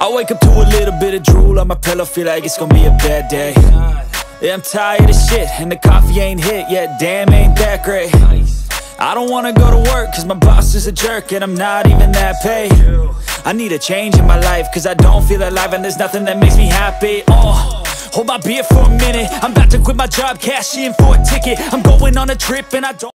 I wake up to a little bit of drool on my pillow, feel like it's gonna be a bad day. Yeah, I'm tired of shit, and the coffee ain't hit yet, damn, ain't that great. I don't wanna go to work, cause my boss is a jerk, and I'm not even that paid. I need a change in my life, cause I don't feel alive, and there's nothing that makes me happy. Hold my beer for a minute, I'm about to quit my job, cash in for a ticket. I'm going on a trip, and I don't